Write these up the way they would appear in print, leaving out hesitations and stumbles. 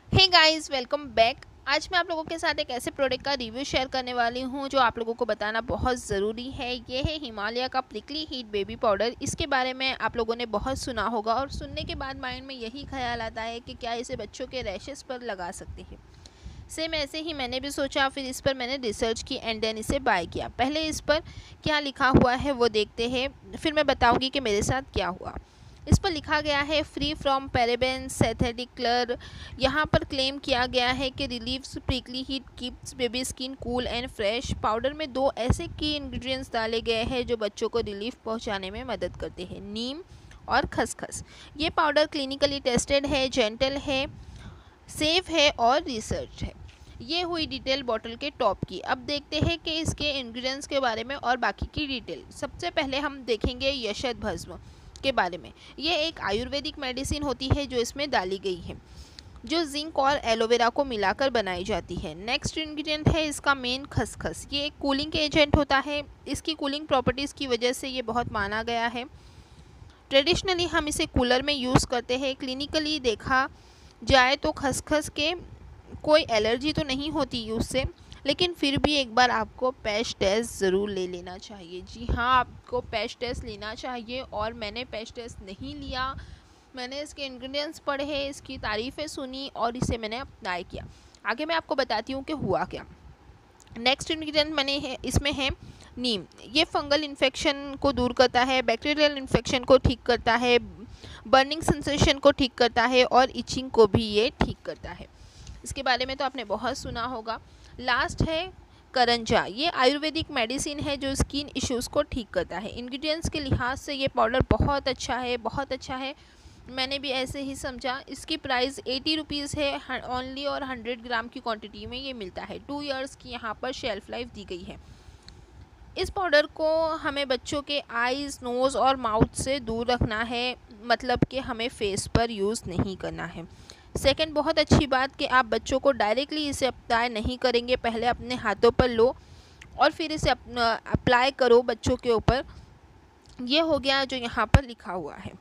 Hey guys, welcome back. आज मैं आप लोगों के साथ एक ऐसे प्रोडक्ट का रिव्यू शेयर करने वाली हूं जो आप लोगों को बताना बहुत ज़रूरी है। ये है हिमालय का प्रिकली हीट बेबी पाउडर। इसके बारे में आप लोगों ने बहुत सुना होगा और सुनने के बाद माइंड में यही ख्याल आता है कि क्या इसे बच्चों के रैशेस पर लगा सकते हैं। सेम ऐसे ही मैंने भी सोचा, फिर इस पर मैंने रिसर्च की एंड देन इसे बाय किया। पहले इस पर क्या लिखा हुआ है वो देखते हैं, फिर मैं बताऊँगी कि मेरे साथ क्या हुआ। इस पर लिखा गया है free from parabens synthetic colour. यहाँ पर क्लेम किया गया है कि relieves prickly heat, keeps baby skin cool and fresh. Powder में दो ऐसे की इंग्रेडिएंट्स डाले गए हैं जो बच्चों को रिलीफ पहुँचाने में मदद करते हैं, नीम और खसखस। ये पाउडर क्लिनिकली टेस्टेड है, जेंटल है, सेफ है और रिसर्च है। ये हुई डिटेल बॉटल के टॉप की। अब देखते हैं कि इसके इंग्रेडिएंट्स के बारे में और बाकी की डिटेल। सबसे पहले हम देखेंगे यशद भस्म के बारे में। ये एक आयुर्वेदिक मेडिसिन होती है जो इसमें डाली गई है, जो जिंक और एलोवेरा को मिलाकर बनाई जाती है। नेक्स्ट इंग्रेडिएंट है इसका मेन खसखस। ये एक कूलिंग एजेंट होता है। इसकी कूलिंग प्रॉपर्टीज़ की वजह से ये बहुत माना गया है। ट्रेडिशनली हम इसे कूलर में यूज़ करते हैं। क्लिनिकली देखा जाए तो खसखस के कोई एलर्जी तो नहीं होती यूज़ से, लेकिन फिर भी एक बार आपको पैच टेस्ट ज़रूर ले लेना चाहिए। जी हाँ, आपको पैच टेस्ट लेना चाहिए और मैंने पैच टेस्ट नहीं लिया। मैंने इसके इंग्रेडिएंट्स पढ़े, इसकी तारीफ़ें सुनी और इसे मैंने अप्लाई किया। आगे मैं आपको बताती हूँ कि हुआ क्या। नेक्स्ट इंग्रेडिएंट इसमें है नीम। ये फंगल इन्फेक्शन को दूर करता है, बैक्टीरियल इन्फेक्शन को ठीक करता है, बर्निंग सेंसेशन को ठीक करता है और इचिंग को भी ये ठीक करता है। इसके बारे में तो आपने बहुत सुना होगा। लास्ट है करंजा। ये आयुर्वेदिक मेडिसिन है जो स्किन इश्यूज़ को ठीक करता है। इंग्रेडिएंट्स के लिहाज से ये पाउडर बहुत अच्छा है, बहुत अच्छा है। मैंने भी ऐसे ही समझा। इसकी प्राइस 80 रुपीज़ है ओनली और 100 ग्राम की क्वांटिटी में ये मिलता है। 2 इयर्स की यहाँ पर शेल्फ लाइफ दी गई है। इस पाउडर को हमें बच्चों के आईज़, नोज़ और माउथ से दूर रखना है, मतलब कि हमें फेस पर यूज़ नहीं करना है। सेकंड, बहुत अच्छी बात कि आप बच्चों को डायरेक्टली इसे अप्लाई नहीं करेंगे। पहले अपने हाथों पर लो और फिर इसे अप्लाई करो बच्चों के ऊपर। ये हो गया जो यहाँ पर लिखा हुआ है।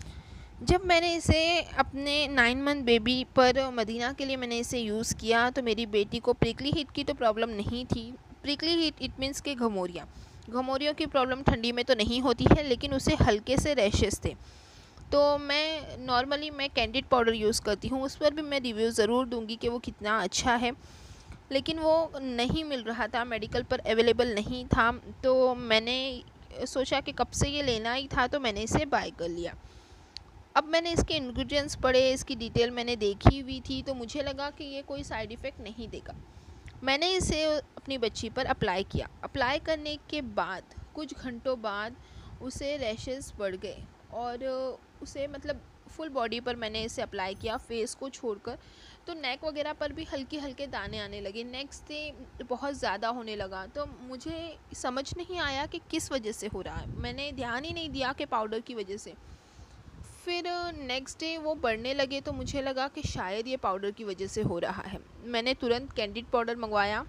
जब मैंने इसे अपने 9 मंथ बेबी पर मदीना के लिए मैंने इसे यूज़ किया तो मेरी बेटी को प्रिकली हीट की तो प्रॉब्लम नहीं थी। प्रिकली हीट इट मीन्स के घमौरियों की प्रॉब्लम ठंडी में तो नहीं होती है, लेकिन उसे हल्के से रैशेस थे। तो मैं कैंडिड पाउडर यूज़ करती हूँ। उस पर भी मैं रिव्यू ज़रूर दूँगी कि वो कितना अच्छा है, लेकिन वो नहीं मिल रहा था, मेडिकल पर अवेलेबल नहीं था। तो मैंने सोचा कि कब से ये लेना ही था, तो मैंने इसे बाय कर लिया। अब मैंने इसके इंग्रेडिएंट्स पढ़े, इसकी डिटेल मैंने देखी हुई थी, तो मुझे लगा कि ये कोई साइड इफ़ेक्ट नहीं देगा। मैंने इसे अपनी बच्ची पर अप्लाई किया। अप्लाई करने के बाद कुछ घंटों बाद उसे रैशेस बढ़ गए और उसे मतलब फुल बॉडी पर मैंने इसे अप्लाई किया, फेस को छोड़कर। तो नेक वगैरह पर भी हल्के हल्के दाने आने लगे। नेक्स्ट डे बहुत ज़्यादा होने लगा। तो मुझे समझ नहीं आया कि किस वजह से हो रहा है। मैंने ध्यान ही नहीं दिया कि पाउडर की वजह से। फिर नेक्स्ट डे वो बढ़ने लगे तो मुझे लगा कि शायद ये पाउडर की वजह से हो रहा है। मैंने तुरंत कैंडिड पाउडर मंगवाया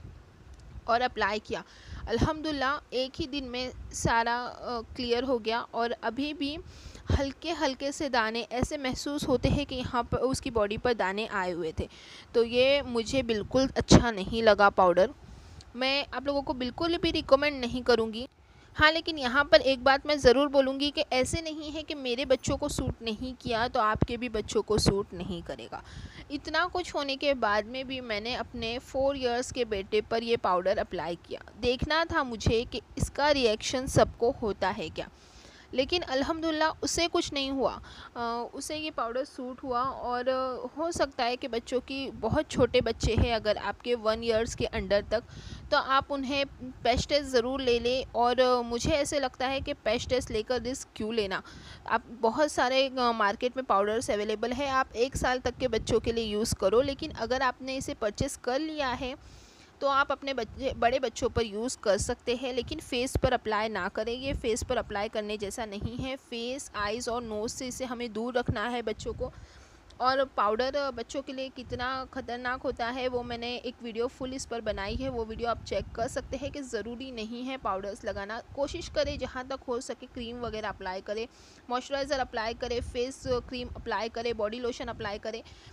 और अप्लाई किया। अल्हम्दुलिल्लाह एक ही दिन में सारा क्लियर हो गया और अभी भी हल्के हल्के से दाने ऐसे महसूस होते हैं कि यहाँ पर उसकी बॉडी पर दाने आए हुए थे। तो ये मुझे बिल्कुल अच्छा नहीं लगा पाउडर। मैं आप लोगों को बिल्कुल भी रिकमेंड नहीं करूँगी। हाँ, लेकिन यहाँ पर एक बात मैं ज़रूर बोलूँगी कि ऐसे नहीं है कि मेरे बच्चों को सूट नहीं किया तो आपके भी बच्चों को सूट नहीं करेगा। इतना कुछ होने के बाद में भी मैंने अपने 4 इयर्स के बेटे पर ये पाउडर अप्लाई किया। देखना था मुझे कि इसका रिएक्शन सबको होता है क्या, लेकिन अल्हम्दुलिल्लाह उसे कुछ नहीं हुआ। उसे ये पाउडर सूट हुआ और हो सकता है कि बच्चों की, बहुत छोटे बच्चे हैं अगर आपके 1 इयर्स के अंडर तक, तो आप उन्हें पैच टेस्ट ज़रूर ले लें। और मुझे ऐसे लगता है कि पैच टेस्ट लेकर रिस्क क्यों लेना। आप बहुत सारे मार्केट में पाउडर्स अवेलेबल है, आप 1 साल तक के बच्चों के लिए यूज़ करो। लेकिन अगर आपने इसे परचेस कर लिया है तो आप अपने बड़े बच्चों पर यूज़ कर सकते हैं, लेकिन फेस पर अप्लाई ना करें। ये फेस पर अप्लाई करने जैसा नहीं है। फेस, आइज़ और नोज़ से इसे हमें दूर रखना है बच्चों को। और पाउडर बच्चों के लिए कितना ख़तरनाक होता है वो मैंने एक वीडियो फुल इस पर बनाई है, वो वीडियो आप चेक कर सकते हैं कि ज़रूरी नहीं है पाउडर्स लगाना। कोशिश करें जहाँ तक हो सके क्रीम वगैरह अप्लाई करें, मॉइस्चराइज़र अप्लाई करें, फेस क्रीम अप्लाई करें, बॉडी लोशन अप्लाई करें।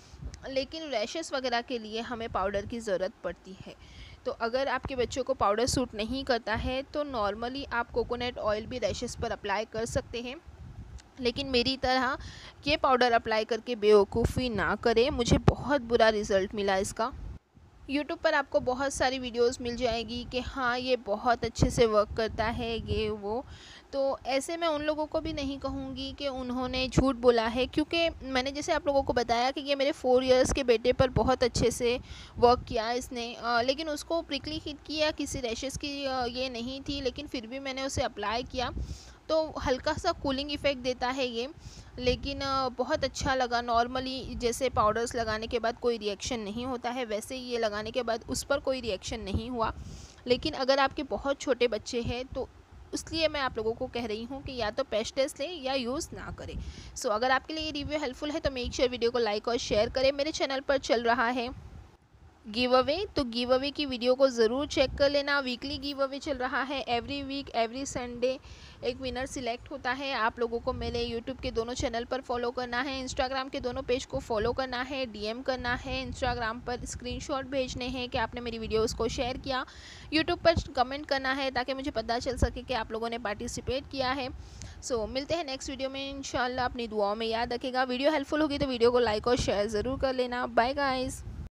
लेकिन रैशेस वगैरह के लिए हमें पाउडर की ज़रूरत पड़ती है। तो अगर आपके बच्चों को पाउडर सूट नहीं करता है तो नॉर्मली आप कोकोनट ऑयल भी रैशेस पर अप्लाई कर सकते हैं, लेकिन मेरी तरह ये पाउडर अप्लाई करके बेवकूफ़ी ना करें। मुझे बहुत बुरा रिज़ल्ट मिला इसका। यूट्यूब पर आपको बहुत सारी वीडियोस मिल जाएगी कि हाँ ये बहुत अच्छे से वर्क करता है ये वो। तो ऐसे मैं उन लोगों को भी नहीं कहूँगी कि उन्होंने झूठ बोला है, क्योंकि मैंने जैसे आप लोगों को बताया कि ये मेरे 4 इयर्स के बेटे पर बहुत अच्छे से वर्क किया इसने। लेकिन उसको प्रिकली हीट की या किसी रैशेस की ये नहीं थी, लेकिन फिर भी मैंने उसे अप्लाई किया तो हल्का सा कूलिंग इफ़ेक्ट देता है ये, लेकिन बहुत अच्छा लगा। नॉर्मली जैसे पाउडर्स लगाने के बाद कोई रिएक्शन नहीं होता है, वैसे ही ये लगाने के बाद उस पर कोई रिएक्शन नहीं हुआ। लेकिन अगर आपके बहुत छोटे बच्चे हैं तो इसलिए मैं आप लोगों को कह रही हूँ कि या तो पैच टेस्ट लें या यूज़ ना करें। सो अगर आपके लिए ये रिव्यू हेल्पफुल है तो मेक श्योर वीडियो को लाइक और शेयर करें। मेरे चैनल पर चल रहा है गिव अवे, तो गिव अवे की वीडियो को ज़रूर चेक कर लेना। वीकली गिव अवे चल रहा है, एवरी वीक एवरी संडे एक विनर सिलेक्ट होता है। आप लोगों को मेरे यूट्यूब के दोनों चैनल पर फॉलो करना है, इंस्टाग्राम के दोनों पेज को फॉलो करना है, डीएम करना है, इंस्टाग्राम पर स्क्रीनशॉट भेजने हैं कि आपने मेरी वीडियोस को शेयर किया, यूट्यूब पर कमेंट करना है ताकि मुझे पता चल सके कि आप लोगों ने पार्टिसिपेट किया है। सो मिलते हैं नेक्स्ट वीडियो में इंशाल्लाह। अपनी दुआओं में याद रखेगा। वीडियो हेल्पफुल होगी तो वीडियो को लाइक और शेयर ज़रूर कर लेना। Bye guys.